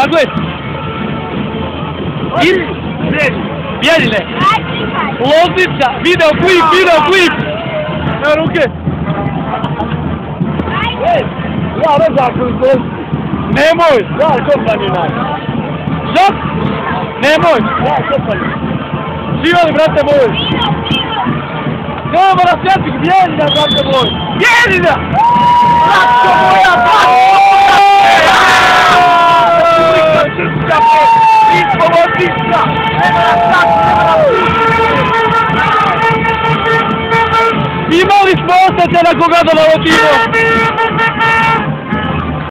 Zagled! Bijeljine! Loznica! Video klip! Evo ruke! Ja ne znam koji se... Nemoj! Ja kopanina! Što? Nemoj! Ja kopanina! Živali, brate moj! Nema na svetih bijeljina, brate moj! Bijeljina! Bratko moja, bratko moja! Loznica! Imali smo osjećaj na koga da navodimo!